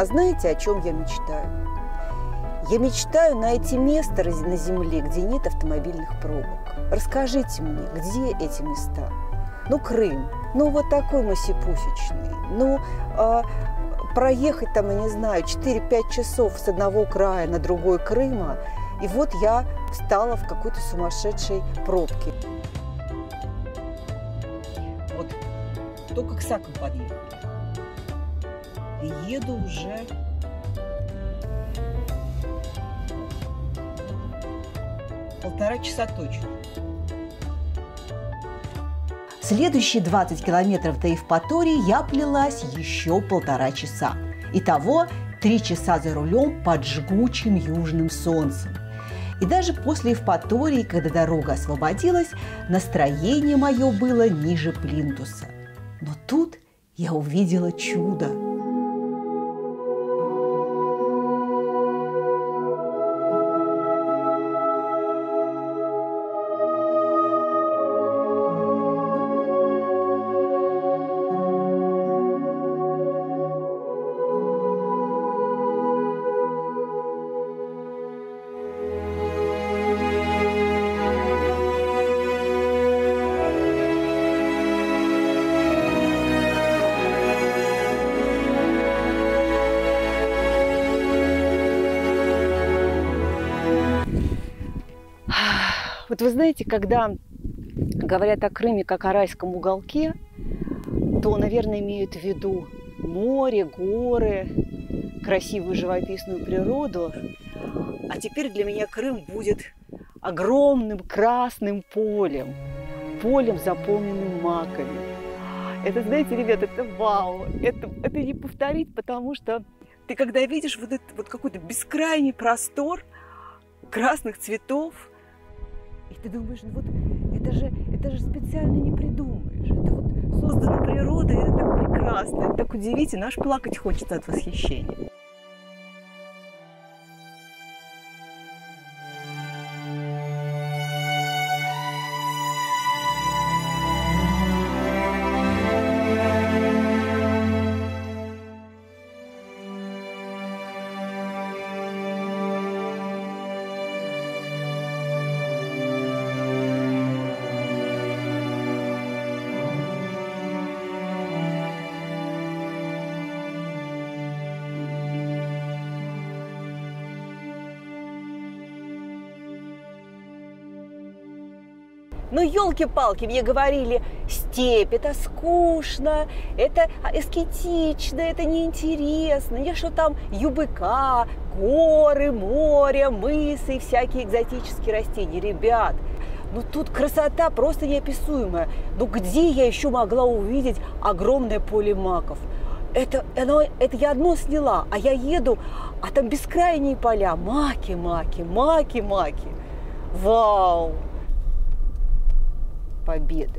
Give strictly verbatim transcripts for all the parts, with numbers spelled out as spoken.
знаете, о чем я мечтаю? Я мечтаю найти место на земле, где нет автомобильных пробок. Расскажите мне, где эти места? Ну, Крым, ну, вот такой масипусечный. Ну, э, проехать там, я не знаю, четыре-пять часов с одного края на другой Крыма, и вот я встала в какой-то сумасшедшей пробке. Вот только к Сакам подъехали. И еду уже... Полтора часа точно. Следующие двадцать километров до Евпатории я плелась еще полтора часа. Итого три часа за рулем под жгучим южным солнцем. И даже после Евпатории, когда дорога освободилась, настроение мое было ниже плинтуса. Но тут я увидела чудо. Вот вы знаете, когда говорят о Крыме как о райском уголке, то, наверное, имеют в виду море, горы, красивую живописную природу. А теперь для меня Крым будет огромным красным полем, полем, заполненным маками. Это, знаете, ребята, это вау, это, это не повторить, потому что ты когда видишь вот этот вот какой-то бескрайний простор красных цветов, и ты думаешь, ну вот это же, это же специально не придумаешь. Это вот создано природой, это так прекрасно, это так удивительно, аж плакать хочется от восхищения. Ну, елки-палки, мне говорили, степь, это скучно, это аскетично, это неинтересно. Я что там, ЮБК, горы, море, мысы и всякие экзотические растения. Ребят, ну тут красота просто неописуемая. Ну где я еще могла увидеть огромное поле маков? Это, оно, это я одно сняла, а я еду, а там бескрайние поля. Маки, маки, маки, маки. Вау! Победы.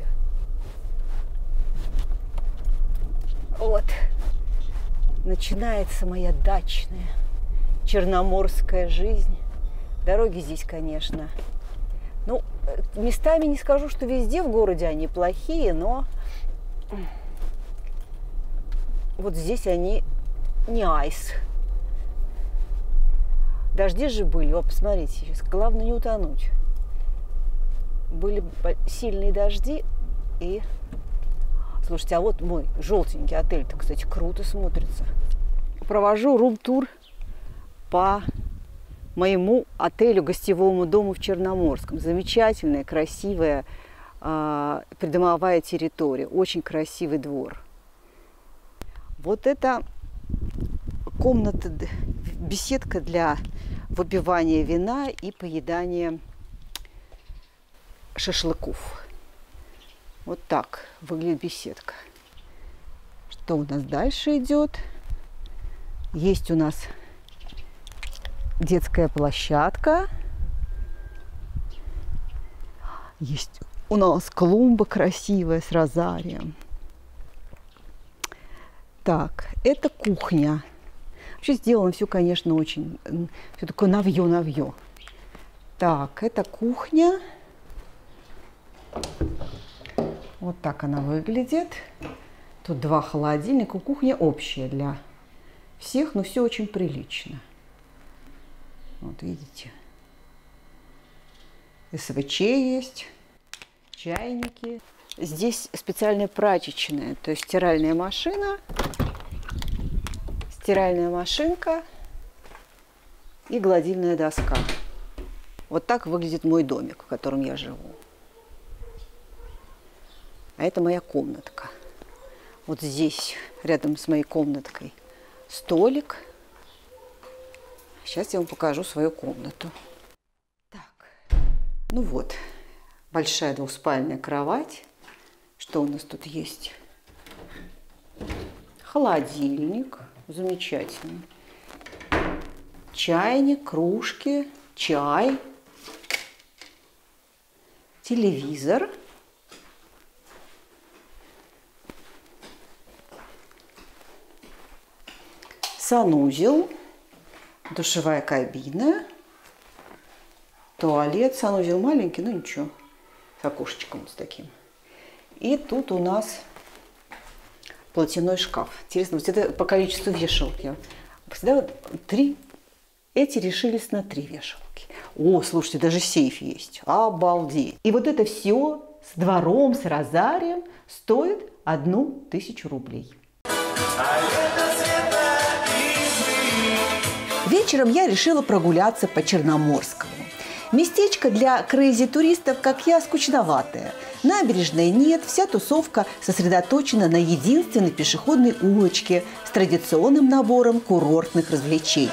Вот начинается моя дачная черноморская жизнь. Дороги здесь, конечно, ну, местами не скажу, что везде в городе они плохие, но вот здесь они не айс. Дожди же были, вот посмотрите, сейчас главное не утонуть. Были сильные дожди, и, слушайте, а вот мой желтенький отель-то, кстати, круто смотрится. Провожу рум-тур по моему отелю, гостевому дому в Черноморском. Замечательная, красивая э, придомовая территория, очень красивый двор. Вот это комната, беседка для выпивания вина и поедания шашлыков. Вот так выглядит беседка. Что у нас дальше идет? Есть у нас детская площадка. Есть у нас клумба красивая с розарием. Так, это кухня. Вообще сделано все, конечно, очень... Все такое навье-навье. Так, это кухня. Вот так она выглядит. Тут два холодильника. Кухня общая для всех, но все очень прилично. Вот видите. эс вэ че есть, чайники. Здесь специальная прачечная, то есть стиральная машина, стиральная машинка и гладильная доска. Вот так выглядит мой домик, в котором я живу. А это моя комнатка. Вот здесь, рядом с моей комнаткой, столик. Сейчас я вам покажу свою комнату. Так, ну вот, большая двухспальная кровать. Что у нас тут есть? Холодильник, замечательный. Чайник, кружки, чай, телевизор. Санузел, душевая кабина, туалет. Санузел маленький, но ничего, с окошечком вот с таким. И тут у нас платяной шкаф. Интересно, вот это по количеству вешалки. Всегда вот три, эти решились на три вешалки. О, слушайте, даже сейф есть. Обалдеть. И вот это все с двором, с розарием стоит одну тысячу рублей. Вечером я решила прогуляться по Черноморскому. Местечко для крейзи-туристов, как я, скучноватое. Набережной нет, вся тусовка сосредоточена на единственной пешеходной улочке с традиционным набором курортных развлечений.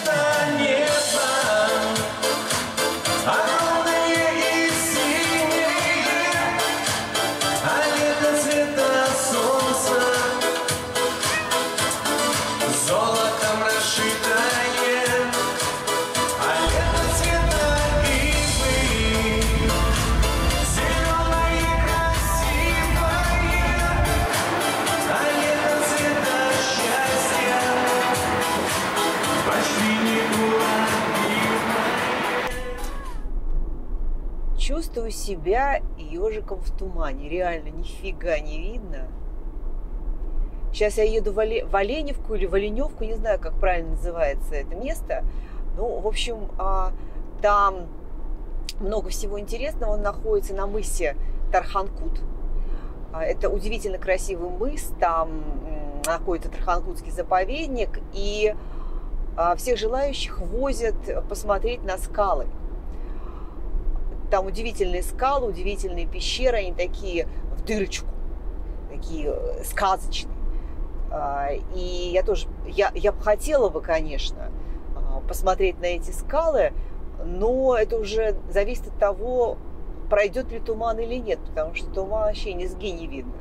Чувствую себя ежиком в тумане. Реально, нифига не видно. Сейчас я еду в, Оле... в Оленевку или в Оленевку, не знаю, как правильно называется это место. Ну, в общем, там много всего интересного. Он находится на мысе Тарханкут. Это удивительно красивый мыс. Там находится Тарханкутский заповедник. И всех желающих возят посмотреть на скалы. Там удивительные скалы, удивительные пещеры, они такие в дырочку, такие сказочные. И я тоже, я, я бы хотела бы, конечно, посмотреть на эти скалы, но это уже зависит от того, пройдет ли туман или нет, потому что туман вообще низги не видно.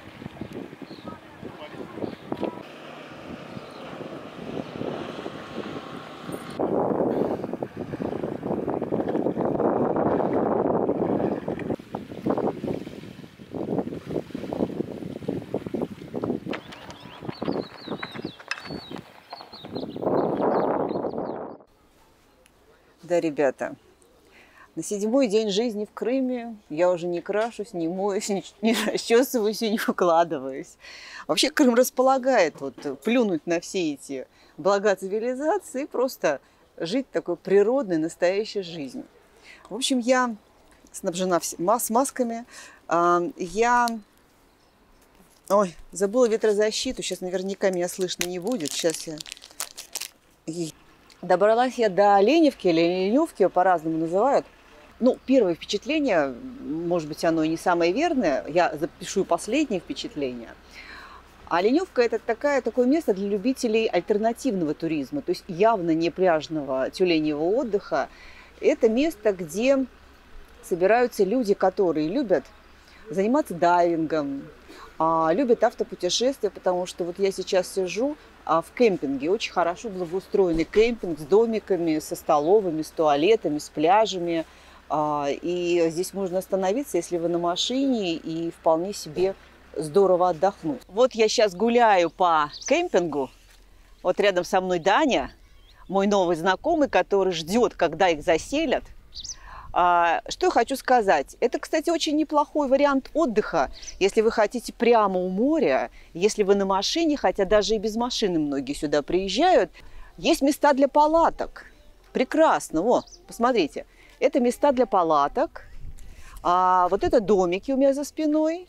Да, ребята, на седьмой день жизни в Крыме я уже не крашусь, не моюсь, не, не расчесываюсь и не укладываюсь. Вообще Крым располагает вот, плюнуть на все эти блага цивилизации и просто жить такой природной, настоящей жизнью. В общем, я снабжена с масками. Я... Ой, забыла ветрозащиту. Сейчас наверняка меня слышно не будет. Сейчас я... Добралась я до Оленевки или Оленевки, по-разному называют. Ну, первое впечатление, может быть, оно и не самое верное, я запишу последнее впечатление. Оленевка – это такая, такое место для любителей альтернативного туризма, то есть явно не пляжного тюленевого отдыха. Это место, где собираются люди, которые любят заниматься дайвингом, любят автопутешествия, потому что вот я сейчас сижу в кемпинге, очень хорошо благоустроенный кемпинг с домиками, со столовыми, с туалетами, с пляжами. И здесь можно остановиться, если вы на машине, и вполне себе здорово отдохнуть. Вот я сейчас гуляю по кемпингу. Вот рядом со мной Даня, мой новый знакомый, который ждет, когда их заселят. А, что я хочу сказать? Это, кстати, очень неплохой вариант отдыха, если вы хотите прямо у моря, если вы на машине, хотя даже и без машины многие сюда приезжают. Есть места для палаток. Прекрасно. О, посмотрите. Это места для палаток. А вот это домики у меня за спиной.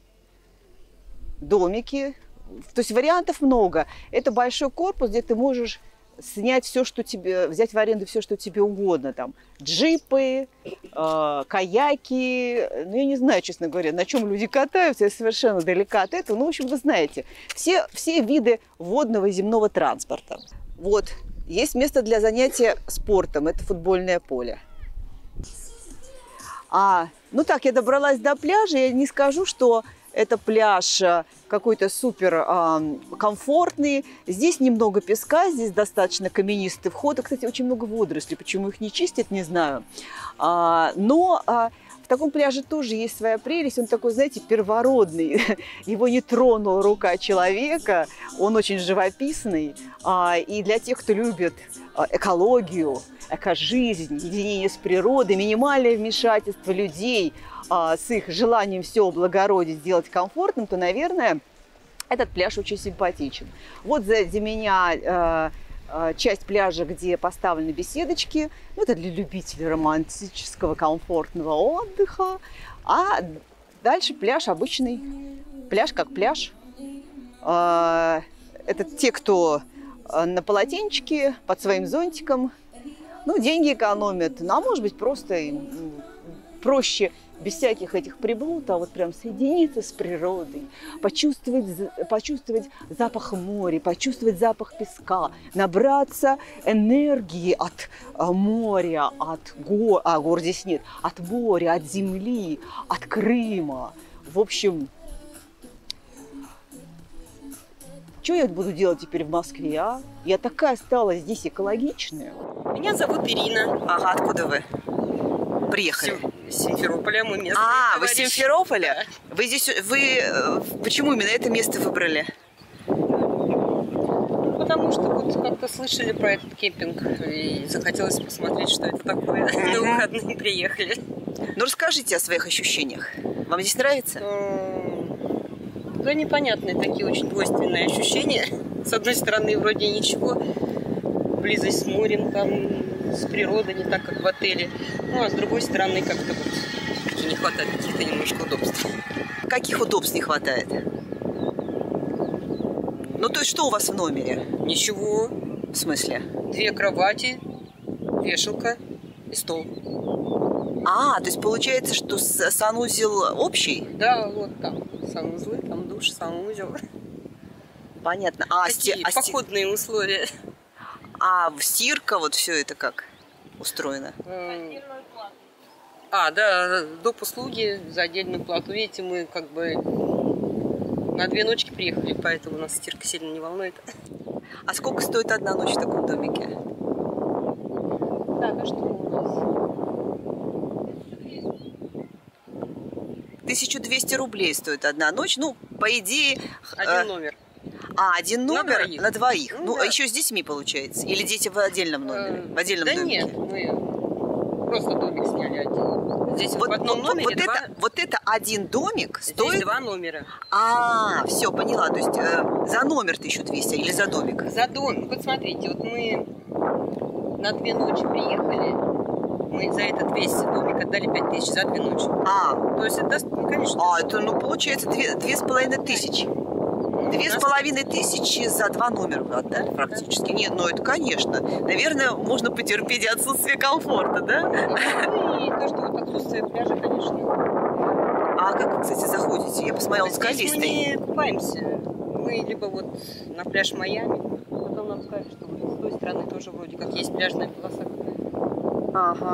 Домики. То есть вариантов много. Это большой корпус, где ты можешь снять все, что тебе, взять в аренду все, что тебе угодно. Там джипы, э, каяки. Ну, я не знаю, честно говоря, на чем люди катаются. Я совершенно далека от этого. Ну, в общем, вы знаете, все, все виды водного и земного транспорта. Вот, есть место для занятия спортом. Это футбольное поле. А, ну так, я добралась до пляжа. Я не скажу, что это пляж какой-то супер а, комфортный. Здесь немного песка, здесь достаточно каменистый вход. И, кстати, очень много водорослей. Почему их не чистят, не знаю. А, но а, в таком пляже тоже есть своя прелесть. Он такой, знаете, первородный. Его не тронула рука человека. Он очень живописный. А, и для тех, кто любит экологию, экожизнь, единение с природой, минимальное вмешательство людей а, с их желанием все облагородить, сделать комфортным, то, наверное, этот пляж очень симпатичен. Вот сзади меня э, э, часть пляжа, где поставлены беседочки. Ну, это для любителей романтического, комфортного отдыха. А дальше пляж обычный. Пляж как пляж. Э, это те, кто на полотенчике, под своим зонтиком. Ну, деньги экономят. Ну, а может быть, просто проще без всяких этих приблуд, а вот прям соединиться с природой, почувствовать, почувствовать запах моря, почувствовать запах песка, набраться энергии от моря, от гор, а гор здесь нет, от моря, от земли, от Крыма. В общем, что я буду делать теперь в Москве, а? Я такая стала здесь экологичная. Меня зовут Ирина. Ага, откуда вы приехали? С Симферополя, мы местные. А, вы с Симферополя? Да. Вы здесь, вы, почему именно это место выбрали? Потому что вот как-то слышали про этот кемпинг и захотелось посмотреть, что это такое. На выходные приехали. Ну, расскажите о своих ощущениях. Вам здесь нравится? Да, непонятные такие очень двойственные ощущения. С одной стороны, вроде ничего, близость с морем, там, с природой, не так, как в отеле. Ну, а с другой стороны, как-то вот не хватает каких-то немножко удобств. Каких удобств не хватает? Ну, то есть, что у вас в номере? Ничего. В смысле? Две кровати, вешалка и стол. А, то есть, получается, что санузел общий? Да, вот там санузлы, там душ, санузел. Понятно. А, Такие сти... походные а, условия. А стирка, вот все это как устроено? А, да, доп. Услуги за отдельную плату. Видите, мы как бы на две ночки приехали, поэтому нас стирка сильно не волнует. А сколько стоит одна ночь в таком домике? Так, а что у нас? тысяча двести рублей стоит одна ночь. Ну, по идее... Один э... номер. А, один номер на двоих. На двоих. Ну, ну да. А еще с детьми получается? Или дети в отдельном номере? В отдельном да домике? нет, мы просто домик сняли один. Здесь вот, в одном вот, номере вот, два... это, вот это один домик стоит... Здесь два номера. А, все, поняла. То есть э, за номер тысяча двести или за домик? За домик. Вот смотрите, вот мы на две ночи приехали. Мы за этот весь домик отдали пять тысяч за две ночи. А. То есть это, ну, конечно... А, это, ну, получается, две, две с половиной тысячи. Две с половиной тысячи за два номера вы отдали практически. Нет, ну это, конечно. Наверное, можно потерпеть отсутствие комфорта, да? Ну, и то, что вот отсутствие пляжа, конечно. А как вы, кстати, заходите? Я посмотрела, он скалистый. Здесь мы не купаемся. Мы либо вот на пляж Майами, потом нам сказали, что вот с той стороны тоже вроде как есть пляжная полоса. Ага.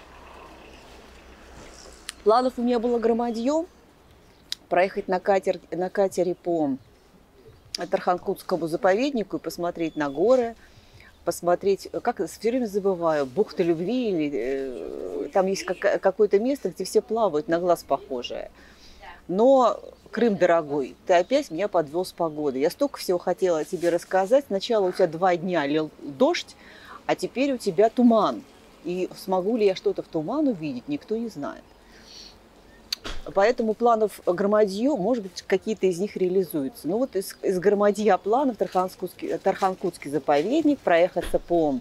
Планов у меня было громадье. Проехать на, катер, на катере по Тарханкутскому заповеднику и посмотреть на горы, посмотреть, как все время забываю, бухта любви, или э, там есть как, какое-то место, где все плавают, на глаз похожее. Но Крым дорогой, ты опять меня подвел с погодой. Я столько всего хотела тебе рассказать. Сначала у тебя два дня лил дождь, а теперь у тебя туман. И смогу ли я что-то в туман увидеть, никто не знает. Поэтому планов громадье, может быть, какие-то из них реализуются. Ну вот из, из громадья планов Тарханкутский, Тарханкутский заповедник, проехаться по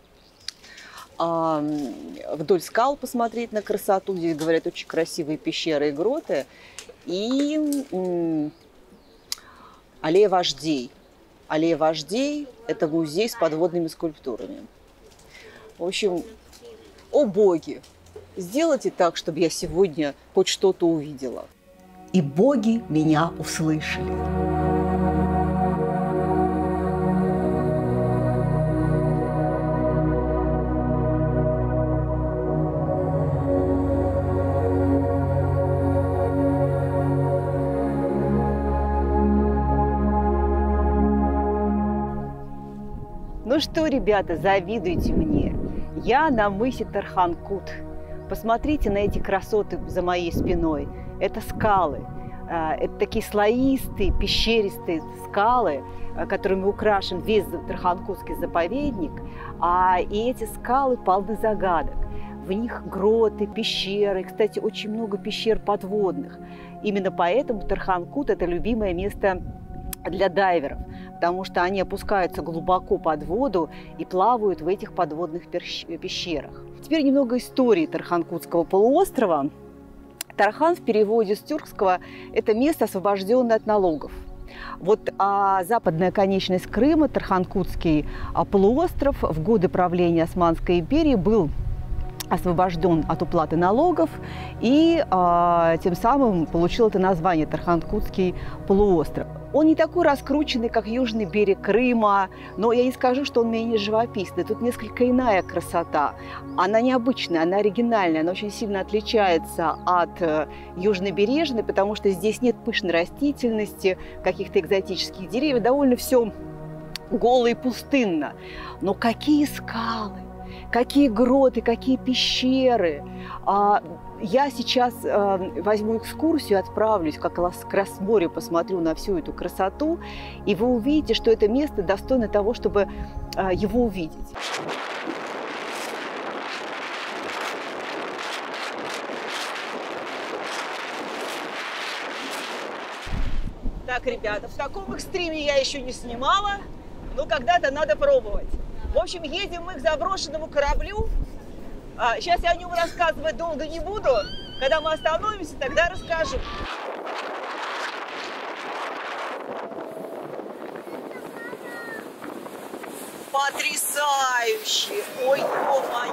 а, вдоль скал, посмотреть на красоту. Здесь, говорят, очень красивые пещеры и гроты. И м, аллея вождей. Аллея вождей – это музей с подводными скульптурами. В общем, о боги! Сделайте так, чтобы я сегодня хоть что-то увидела. И боги меня услышали. Ну что, ребята, завидуйте мне. Я на мысе Тарханкут. Посмотрите на эти красоты за моей спиной. Это скалы. Это такие слоистые, пещеристые скалы, которыми украшен весь Тарханкутский заповедник. И эти скалы полны загадок. В них гроты, пещеры. Кстати, очень много пещер подводных. Именно поэтому Тарханкут – это любимое место для дайверов, потому что они опускаются глубоко под воду и плавают в этих подводных пещерах. Теперь немного истории Тарханкутского полуострова. Тархан в переводе с тюркского – это место, освобожденное от налогов. Вот а западная конечность Крыма, Тарханкутский полуостров, в годы правления Османской империи был освобожден от уплаты налогов и а, тем самым получил это название Тарханкутский полуостров. Он не такой раскрученный, как южный берег Крыма, но я не скажу, что он менее живописный. Тут несколько иная красота. Она необычная, она оригинальная, она очень сильно отличается от э, южнобережной, потому что здесь нет пышной растительности, каких-то экзотических деревьев, довольно все голо и пустынно. Но какие скалы! Какие гроты, какие пещеры. Я сейчас возьму экскурсию, отправлюсь как раз к морю, посмотрю на всю эту красоту, и вы увидите, что это место достойно того, чтобы его увидеть. Так, ребята, в таком экстриме я еще не снимала, но когда-то надо пробовать. В общем, едем мы к заброшенному кораблю. А, сейчас я о нем рассказывать долго не буду. Когда мы остановимся, тогда расскажу. Потрясающе! Ой, ё-моё!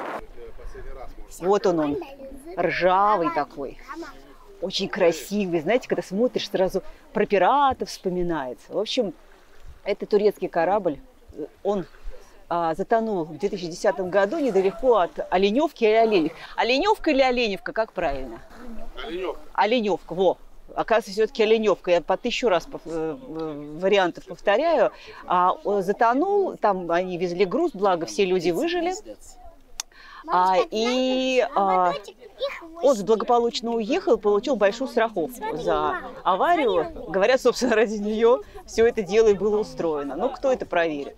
Вот он он, ржавый такой. Очень красивый. Знаете, когда смотришь, сразу про пиратов вспоминается. В общем, это турецкий корабль. Он затонул в две тысячи десятом году недалеко от Оленевки или Оленевки. Оленевка или Оленевка, как правильно? Оленевка. Оленевка, во. Оказывается, все-таки Оленевка. Я по тысячу раз вариантов повторяю. А, затонул, там они везли груз, благо все люди выжили. А, и а, он благополучно уехал и получил большую страховку за аварию. Говорят, собственно, ради нее все это дело и было устроено. Но кто это проверит?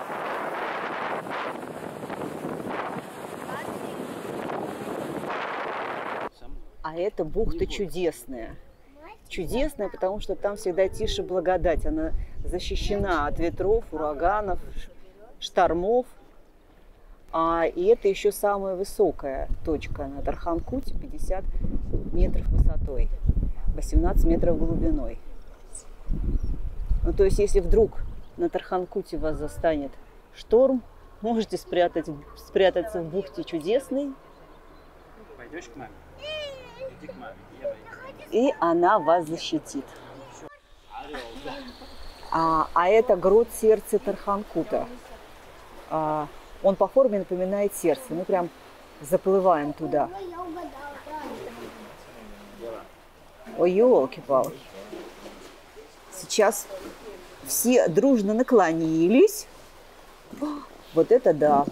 А это бухта чудесная. Чудесная, потому что там всегда тише благодать. Она защищена от ветров, ураганов, штормов. А, и это еще самая высокая точка на Тарханкуте, пятьдесят метров высотой, восемнадцать метров глубиной. Ну, то есть, если вдруг на Тарханкуте вас застанет шторм, можете спрятать, спрятаться в бухте чудесной. Пойдешь к маме? Иди к маме. И она вас защитит. А, а это грот сердца Тарханкута. А, он по форме напоминает сердце. Мы прям заплываем туда. Ой, елки-палки. Сейчас все дружно наклонились. Вот это да.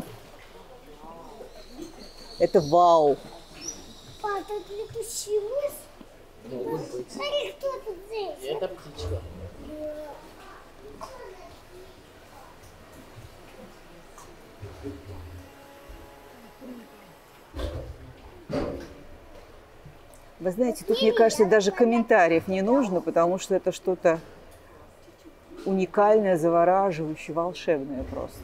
Это вау. Папа, тут летучий мыс. Смотри, кто тут здесь. Это птичка. Вы знаете, тут, мне кажется, даже комментариев не нужно, потому что это что-то уникальное, завораживающее, волшебное просто.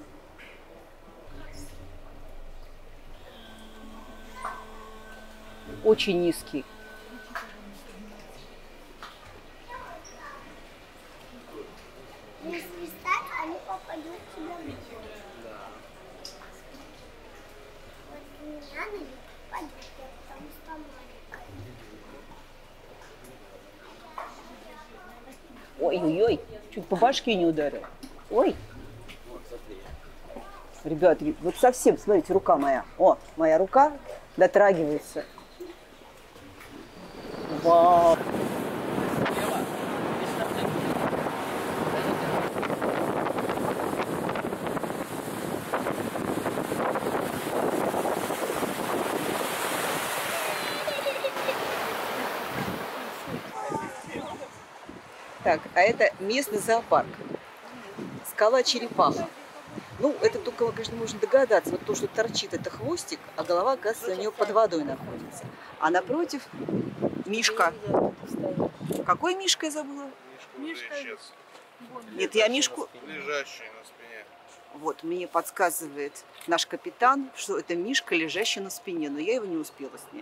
Очень низкий. Если стать, они попадут в тебя. Вот в меня они попадут, потому что маленькая. Ой-ой-ой, чуть по башке не ударил. Ой. Ребят, вот совсем, смотрите, рука моя. О, моя рука дотрагивается. Вау. Так, а это местный зоопарк. Скала Черепаха. Ну, это только, конечно, можно догадаться. Вот то, что торчит, это хвостик, а голова, оказывается, у нее под водой находится. А напротив Мишка. Какой Мишка, я забыла? Мишка. Нет, я Мишку... Лежащий на спине. Вот, мне подсказывает наш капитан, что это Мишка, лежащий на спине, но я его не успела снять.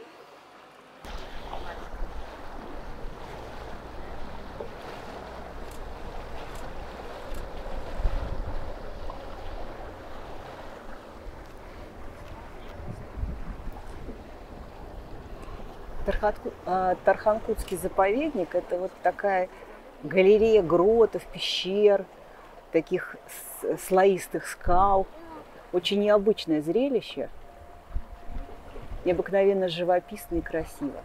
Тарханкутский заповедник – это вот такая галерея гротов, пещер, таких слоистых скал. Очень необычное зрелище, необыкновенно живописно и красиво.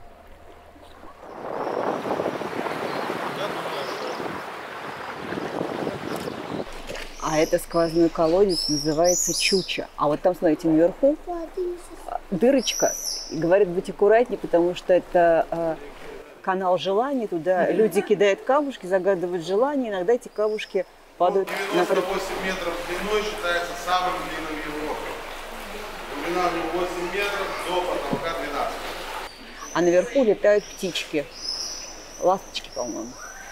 А это сквозной колодец, называется Чуча. А вот там, смотрите, наверху дырочка. И говорят, быть аккуратнее, потому что это э, канал желаний. Туда люди кидают камушки, загадывают желания. Иногда эти камушки падают на... девяносто восемь метров длиной считается самым длинным в Европе. Глубина у него восемь метров, до потолка двенадцать. А наверху летают птички. Ласточки, по-моему.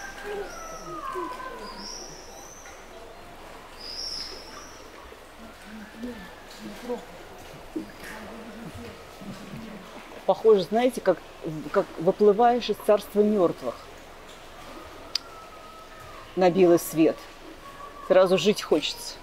Похоже, знаете, как, как выплываешь из царства мертвых на белый свет. Сразу жить хочется.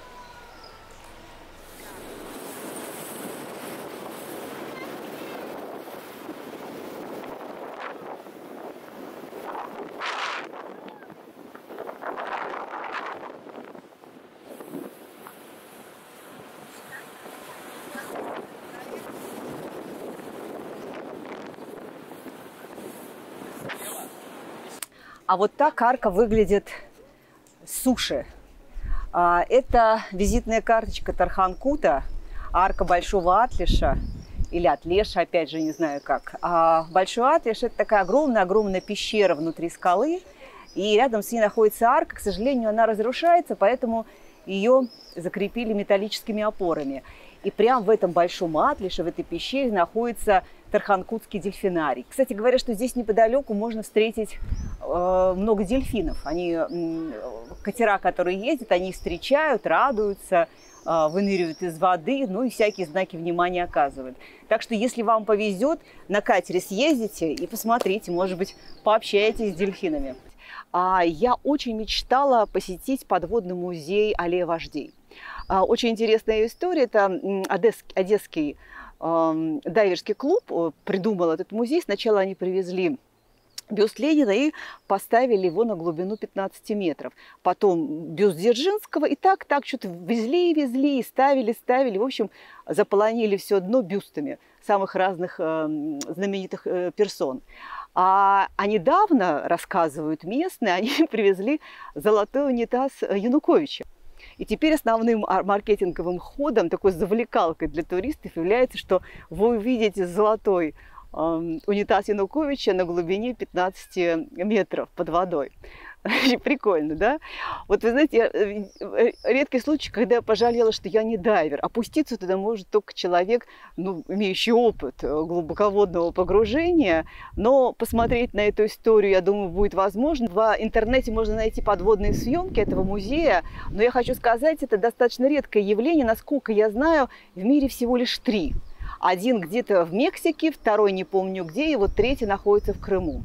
А вот так арка выглядит с суши. Это визитная карточка Тарханкута, арка Большого Атлиша, или Атлеша, опять же, не знаю как. А Большой Атлиш – это такая огромная-огромная пещера внутри скалы, и рядом с ней находится арка. К сожалению, она разрушается, поэтому ее закрепили металлическими опорами. И прямо в этом Большом Атлише, в этой пещере, находится Тарханкутский дельфинарий. Кстати говоря, что здесь неподалеку можно встретить э, много дельфинов. Они, э, катера, которые ездят, они встречают, радуются, э, выныривают из воды, ну и всякие знаки внимания оказывают. Так что, если вам повезет, на катере съездите и посмотрите, может быть, пообщаетесь с дельфинами. А я очень мечтала посетить подводный музей «Аллея вождей». А, очень интересная история. Это одесский, одесский э, дайверский клуб придумал этот музей. Сначала они привезли бюст Ленина и поставили его на глубину пятнадцати метров. Потом бюст Дзержинского. И так, так что-то везли, везли, ставили, ставили. В общем, заполонили все дно бюстами самых разных э, знаменитых э, персон. А, а недавно, рассказывают местные, они привезли золотой унитаз Януковича. И теперь основным маркетинговым ходом, такой завлекалкой для туристов является, что вы увидите золотой э, унитаз Януковича на глубине пятнадцати метров под водой. Прикольно, да? Вот вы знаете, редкий случай, когда я пожалела, что я не дайвер. Опуститься туда может только человек, ну, имеющий опыт глубоководного погружения. Но посмотреть на эту историю, я думаю, будет возможно. В интернете можно найти подводные съемки этого музея. Но я хочу сказать, это достаточно редкое явление. Насколько я знаю, в мире всего лишь три. Один где-то в Мексике, второй не помню где, и вот третий находится в Крыму.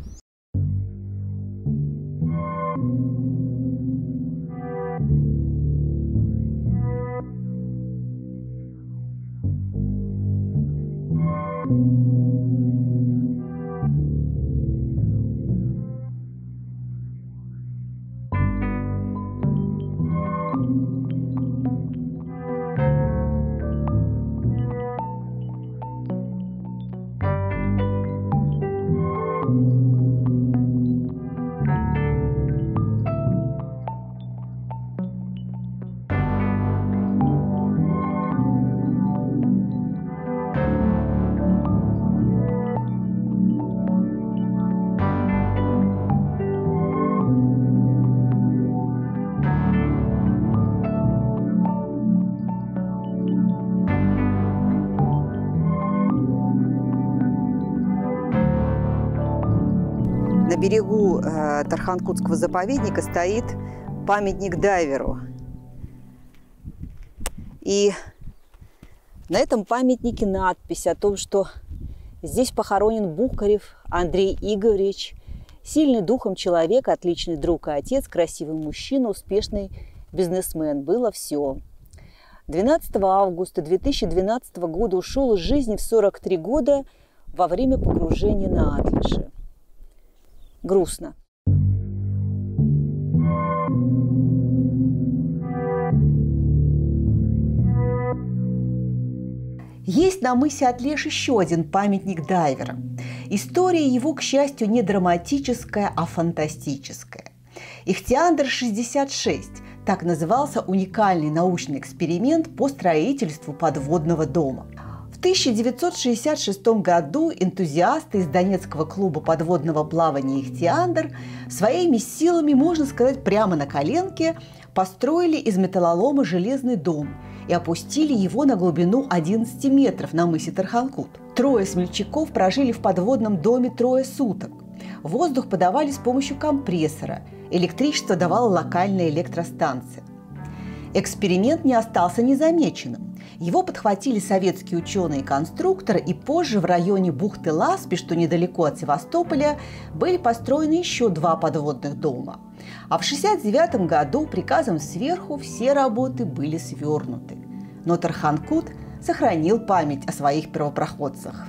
На берегу э, Тархан-Кутского заповедника стоит памятник дайверу. И на этом памятнике надпись о том, что здесь похоронен Бухарев Андрей Игоревич, сильный духом человек, отличный друг и отец, красивый мужчина, успешный бизнесмен. Было все. двенадцатого августа две тысячи двенадцатого года ушел из жизни в сорок три года во время погружения на Атлише. Грустно. Есть на мысе Атлеш еще один памятник дайвера. История его, к счастью, не драматическая, а фантастическая. Ихтиандр шестьдесят шесть – так назывался уникальный научный эксперимент по строительству подводного дома. В тысяча девятьсот шестьдесят шестом году энтузиасты из Донецкого клуба подводного плавания «Ихтиандр» своими силами, можно сказать, прямо на коленке построили из металлолома железный дом и опустили его на глубину одиннадцати метров на мысе Тархан-Кут. Трое смельчаков прожили в подводном доме трое суток. Воздух подавали с помощью компрессора, электричество давала локальная электростанция. Эксперимент не остался незамеченным. Его подхватили советские ученые и конструкторы, и позже в районе бухты Ласпи, что недалеко от Севастополя, были построены еще два подводных дома. А в шестьдесят девятом году приказом сверху все работы были свернуты. Но Тархан-Кут сохранил память о своих первопроходцах.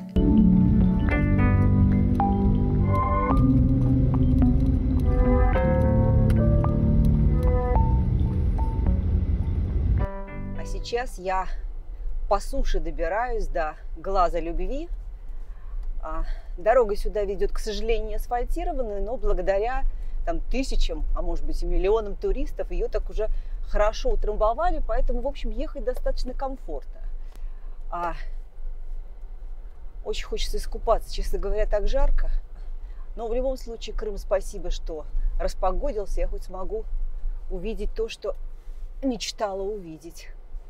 А сейчас я по суше добираюсь до глаза любви. Дорога сюда ведет, к сожалению, не асфальтированная, но благодаря там, тысячам, а может быть и миллионам туристов ее так уже хорошо утрамбовали, поэтому, в общем, ехать достаточно комфортно. А очень хочется искупаться, честно говоря, так жарко. Но в любом случае, Крым, спасибо, что распогодился, я хоть смогу увидеть то, что мечтала увидеть.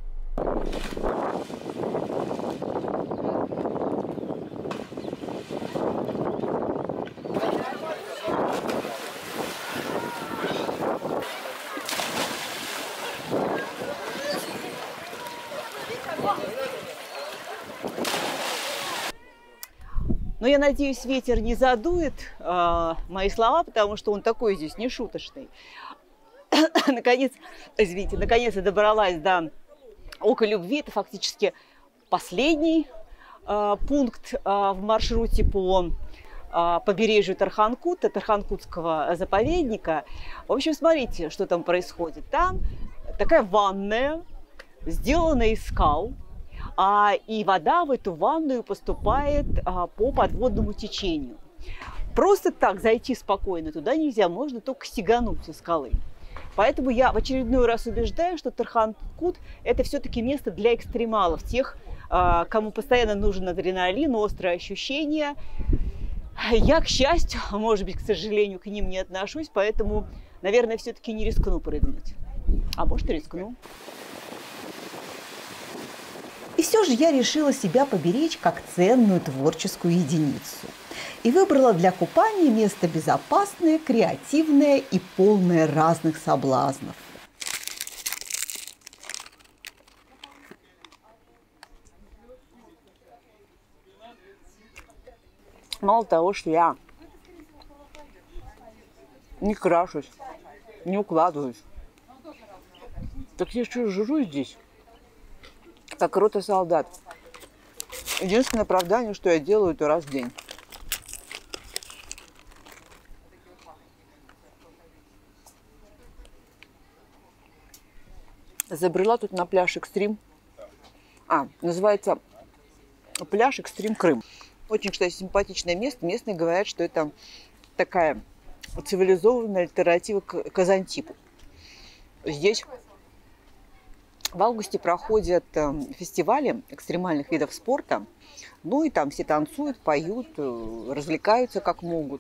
Но я надеюсь, ветер не задует э, мои слова, потому что он такой здесь нешуточный. Наконец, извините, наконец я добралась до Ока любви. Это фактически последний э, пункт э, в маршруте по э, побережью Тархан-Кута, Тархан-Кутского заповедника. В общем, смотрите, что там происходит. Там такая ванная, сделанная из скал. А, и вода в эту ванную поступает а, по подводному течению. Просто так зайти спокойно туда нельзя, можно только сигануть со скалы. Поэтому я в очередной раз убеждаю, что Тархан-Кут – это все-таки место для экстремалов, тех, а, кому постоянно нужен адреналин, острые ощущения. Я, к счастью, а может быть, к сожалению, к ним не отношусь, поэтому, наверное, все-таки не рискну прыгнуть. А может, и рискну. И все же я решила себя поберечь как ценную творческую единицу. И выбрала для купания место безопасное, креативное и полное разных соблазнов. Мало того, что я не крашусь, не укладываюсь, так я еще жру здесь, как рота солдат. Единственное оправдание, что я делаю это раз в день. Забрела тут на пляж Экстрим. А, называется пляж Экстрим Крым. Очень, кстати, симпатичное место. Местные говорят, что это такая цивилизованная альтернатива к Казантипу. Здесь в августе проходят фестивали экстремальных видов спорта. Ну и там все танцуют, поют, развлекаются как могут.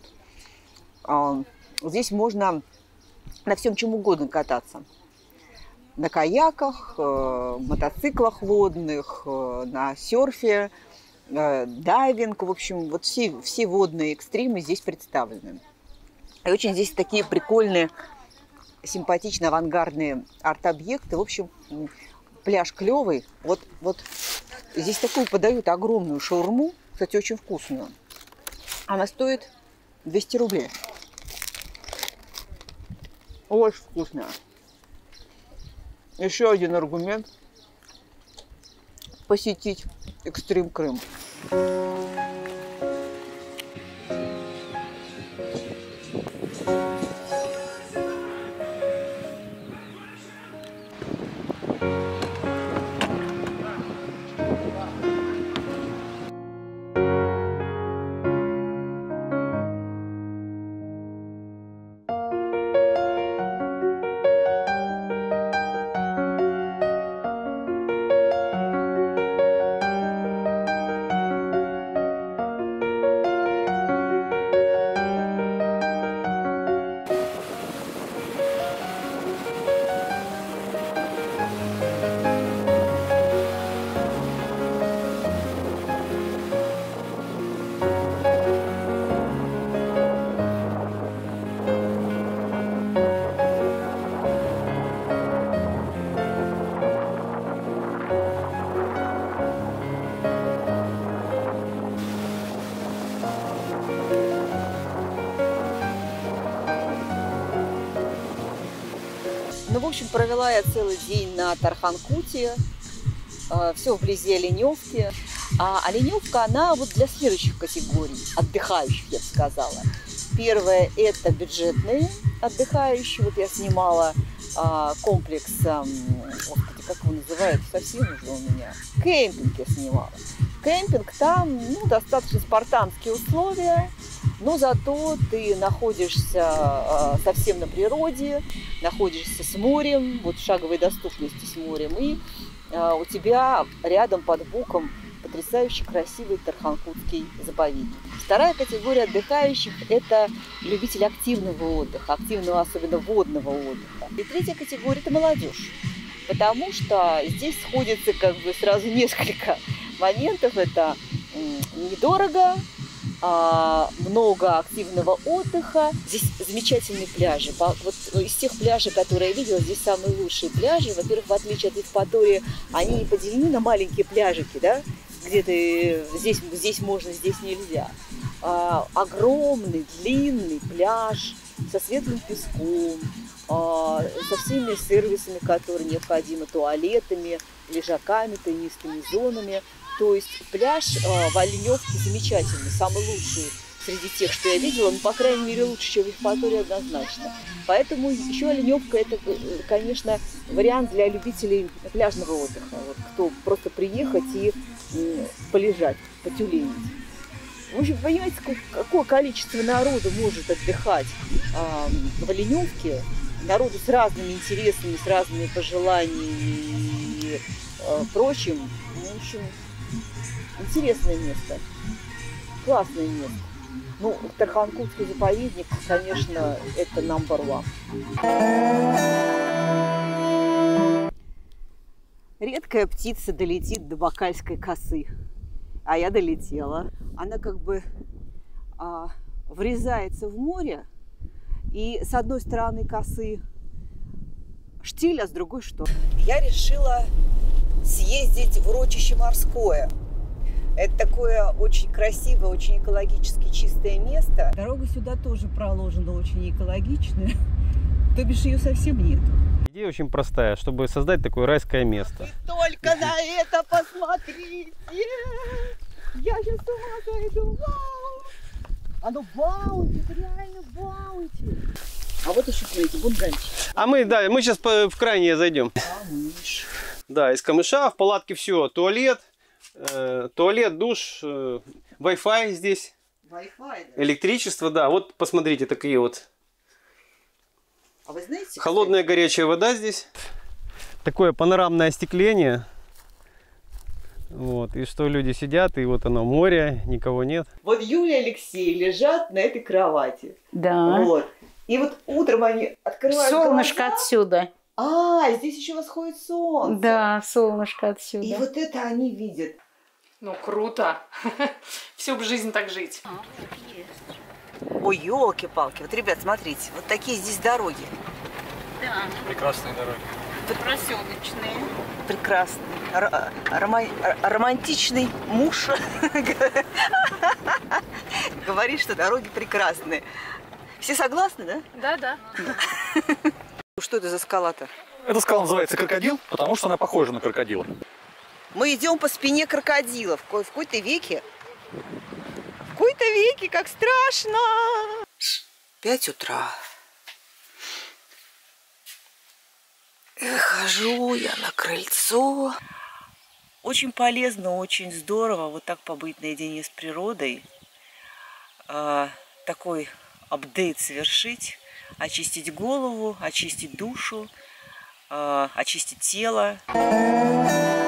Здесь можно на всем чем угодно кататься. На каяках, мотоциклах водных, на серфе, дайвинг. В общем, вот все, все водные экстримы здесь представлены. И очень здесь такие прикольные, симпатичные, авангардные арт-объекты. В общем, пляж клевый. Вот, вот здесь такую подают огромную шаурму, кстати, очень вкусную. Она стоит двести рублей. Очень вкусная. Еще один аргумент посетить Экстрим Крым. Ну, в общем, провела я целый день на Тархан-Куте, все вблизи Оленевки. А Оленевка, она вот для следующих категорий, отдыхающих, я бы сказала. Первое – это бюджетные отдыхающие. Вот я снимала а, комплекс, а, господи, как его называют, совсем уже у меня, кемпинг я снимала. Кемпинг, там ну, достаточно спартанские условия, но зато ты находишься а, совсем на природе, находишься с морем, вот в шаговой доступности с морем, и а, у тебя рядом под боком потрясающе красивый Тархан-Кутский заповедник. Вторая категория отдыхающих – это любители активного отдыха, активного, особенно водного отдыха. И третья категория – это молодежь, потому что здесь сходится как бы сразу несколько моментов. Это недорого, много активного отдыха. Здесь замечательные пляжи. Вот из тех пляжей, которые я видела, здесь самые лучшие пляжи. Во-первых, в отличие от Евпатории, они не поделены на маленькие пляжики, да, где ты здесь, здесь можно, здесь нельзя. А, огромный, длинный пляж со светлым песком, а, со всеми сервисами, которые необходимы, туалетами, лежаками, теннисными зонами. То есть пляж а, в Оленевке замечательный, самый лучший среди тех, что я видела, ну, по крайней мере, лучше, чем в Евпатории однозначно. Поэтому еще Оленевка – это, конечно, вариант для любителей пляжного отдыха. Вот, кто просто приехать и м, полежать, потюленить. В общем, понимаете, какое количество народу может отдыхать а, в Оленевке, народу с разными интересами, с разными пожеланиями и а, прочим. В общем, интересное место, классное место. Ну, Тарханкутский заповедник, конечно, это number one. Редкая птица долетит до Бакальской косы, а я долетела. Она как бы а, врезается в море, и с одной стороны косы штиль, а с другой что? Я решила съездить в урочище морское. Это такое очень красивое, очень экологически чистое место. Дорога сюда тоже проложена очень экологичная, то бишь ее совсем нет. Идея очень простая, чтобы создать такое райское место. Вы только на это посмотрите! Я сейчас с ума сойду! Вау! Оно баунти, это реально баунти! А вот еще, смотрите, бунганчик. А мы, да, мы сейчас в крайнее зайдем. Камыш. Да, из камыша в палатке все. Туалет, э, туалет, душ, э, Wi-Fi здесь. Wi-Fi, да? Электричество, да. Вот посмотрите, такие вот. А вы знаете, холодная кстати, горячая вода здесь. Такое панорамное остекление. Вот, и что люди сидят, и вот оно море, никого нет. Вот Юля и Алексей лежат на этой кровати. Да. Вот. И вот утром они открывают солнышко глаза. Отсюда. А, здесь еще восходит солнце. Да, солнышко отсюда. И вот это они видят. Ну, круто. Всю жизнь так жить. Ой, елки-палки. Вот, ребят, смотрите, вот такие здесь дороги. Да. Прекрасные дороги. Проселочные. Прекрасный. Р- рома- романтичный муж говорит, что дороги прекрасные. Все согласны, да? Да, да. Что это за скала-то? Эта скала называется крокодил, потому что она похожа на крокодила. Мы идем по спине крокодилов. В какой-то веке. В какой-то веке, как страшно. Пять утра. И выхожу я на крыльцо. Очень полезно, очень здорово вот так побыть наедине с природой. А, такой апдейт совершить. Очистить голову, очистить душу, э, очистить тело.